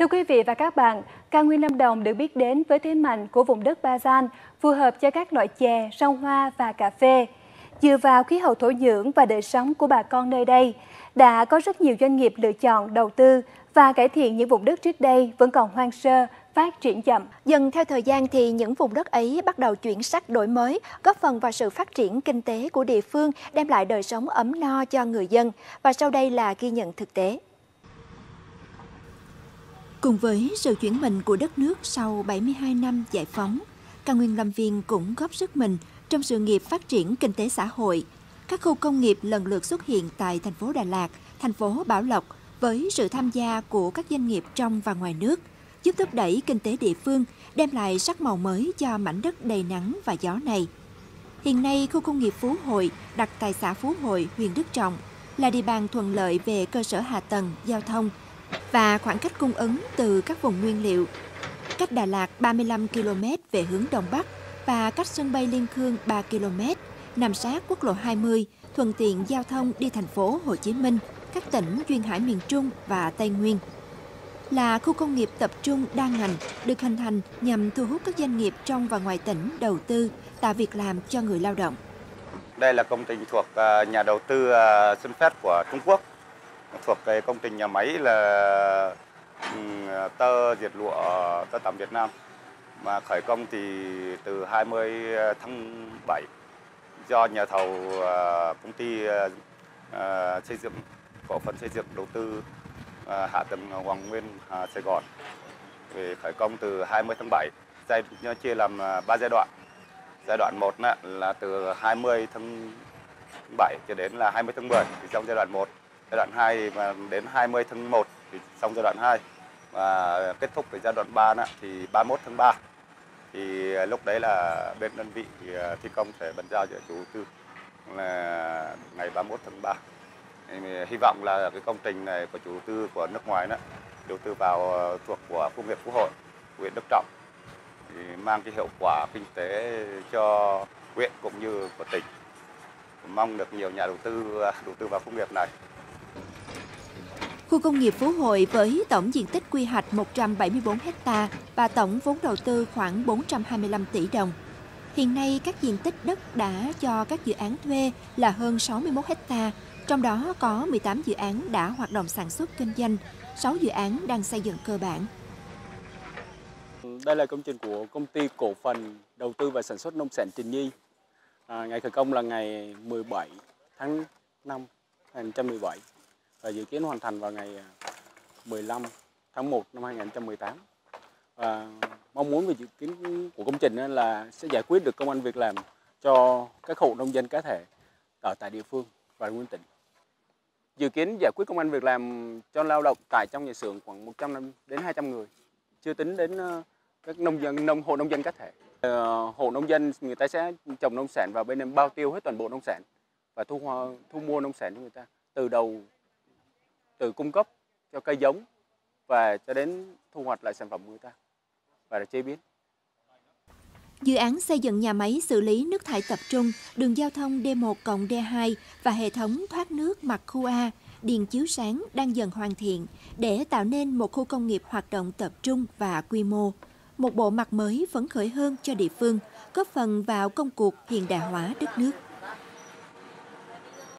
quý vị và các bạn, cao nguyên Lâm Đồng được biết đến với thế mạnh của vùng đất Ba Gian, phù hợp cho các loại chè, rau hoa và cà phê. Dựa vào khí hậu thổ nhưỡng và đời sống của bà con nơi đây, đã có rất nhiều doanh nghiệp lựa chọn đầu tư và cải thiện những vùng đất trước đây vẫn còn hoang sơ, phát triển chậm. Dần theo thời gian thì những vùng đất ấy bắt đầu chuyển sắc đổi mới, góp phần vào sự phát triển kinh tế của địa phương, đem lại đời sống ấm no cho người dân. Và sau đây là ghi nhận thực tế. Cùng với sự chuyển mình của đất nước sau 72 năm giải phóng, cao nguyên Lâm Viên cũng góp sức mình trong sự nghiệp phát triển kinh tế xã hội. Các khu công nghiệp lần lượt xuất hiện tại thành phố Đà Lạt, thành phố Bảo Lộc với sự tham gia của các doanh nghiệp trong và ngoài nước, giúp thúc đẩy kinh tế địa phương, đem lại sắc màu mới cho mảnh đất đầy nắng và gió này. Hiện nay, khu công nghiệp Phú Hội đặt tại xã Phú Hội, huyện Đức Trọng là địa bàn thuận lợi về cơ sở hạ tầng, giao thông và khoảng cách cung ứng từ các vùng nguyên liệu. Cách Đà Lạt 35 km về hướng Đông Bắc và cách sân bay Liên Khương 3 km, nằm sát quốc lộ 20, thuận tiện giao thông đi thành phố Hồ Chí Minh, các tỉnh duyên hải miền Trung và Tây Nguyên. Là khu công nghiệp tập trung đa ngành, được hình thành nhằm thu hút các doanh nghiệp trong và ngoài tỉnh đầu tư, tạo việc làm cho người lao động. Đây là công trình thuộc nhà đầu tư Xuân Phát của Trung Quốc, thuộc cái công trình nhà máy là tơ diệt lụa tơ tằm Việt Nam, mà khởi công thì từ 20 tháng 7 do nhà thầu công ty xây dựng cổ phần xây dựng đầu tư hạ tầng Hoàng Nguyên Sài Gòn về khởi công từ 20 tháng 7, nó chia làm 3 giai đoạn. Giai đoạn 1 là từ 20 tháng 7 cho đến là 20 tháng 10 thì trong giai đoạn 1. Giai đoạn 2 mà đến 20 tháng 1 thì xong giai đoạn 2. Và kết thúc với giai đoạn 3 thì 31 tháng 3. Thì lúc đấy là bên đơn vị thi công sẽ bàn giao cho chủ đầu tư là ngày 31 tháng 3. Hy vọng là cái công trình này của chủ đầu tư của nước ngoài đầu tư vào thuộc của khu công nghiệp Phú Hội, huyện Đức Trọng, thì mang cái hiệu quả kinh tế cho huyện cũng như của tỉnh. Mong được nhiều nhà đầu tư vào khu công nghiệp này. Khu công nghiệp Phú Hội với tổng diện tích quy hoạch 174 ha và tổng vốn đầu tư khoảng 425 tỷ đồng. Hiện nay, các diện tích đất đã cho các dự án thuê là hơn 61 ha, trong đó có 18 dự án đã hoạt động sản xuất kinh doanh, 6 dự án đang xây dựng cơ bản. Đây là công trình của công ty cổ phần đầu tư và sản xuất nông sản Trình Nhi. Ngày khởi công là ngày 17 tháng 5 2017 và dự kiến hoàn thành vào ngày 15 tháng 1 năm 2018. Và mong muốn về dự kiến của công trình là sẽ giải quyết được công ăn việc làm cho các hộ nông dân cá thể ở tại địa phương và nguyên tỉnh. Dự kiến giải quyết công ăn việc làm cho lao động tại trong nhà xưởng khoảng 100 đến 200 người, chưa tính đến các hộ nông dân cá thể. Hộ nông dân người ta sẽ trồng nông sản và bên em bao tiêu hết toàn bộ nông sản và thu mua nông sản cho người ta từ cung cấp cho cây giống và cho đến thu hoạch lại sản phẩm của người ta và chế biến. Dự án xây dựng nhà máy xử lý nước thải tập trung, đường giao thông D1 cộng D2 và hệ thống thoát nước mặt khu A, điện chiếu sáng đang dần hoàn thiện để tạo nên một khu công nghiệp hoạt động tập trung và quy mô. Một bộ mặt mới phấn khởi hơn cho địa phương, góp phần vào công cuộc hiện đại hóa đất nước.